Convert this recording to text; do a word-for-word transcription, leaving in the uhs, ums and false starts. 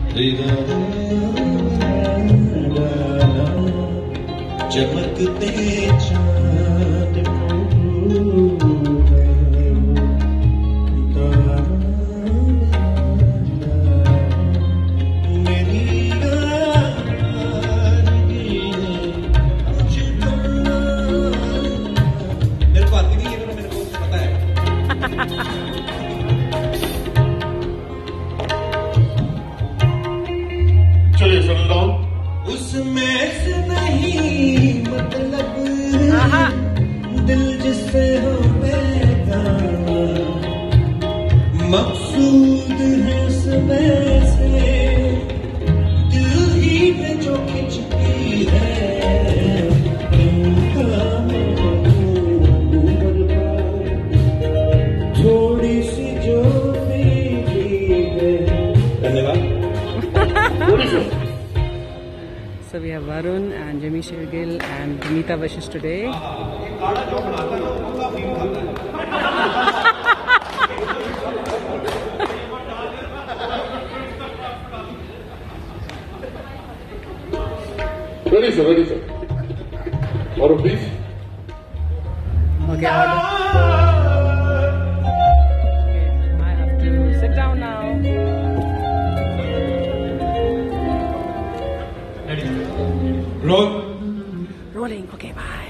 चमकते चांद मेरी मेरे को आती नहीं है, मेरे को पता है। चलिए settle down। उसमें से नहीं मतलब दिल जिससे हो बेगाना, मकसूद है समय से दिल ही में जो खिंचती है, थोड़ी सी जो मेरी है। धन्यवाद। So we have Varun and Jimmy Shergill and Meeta Vashish today. Ready sir, ready sir. Order please. Okay, order. Okay, I have to sit down now. Roll. Rolling. Okay, bye.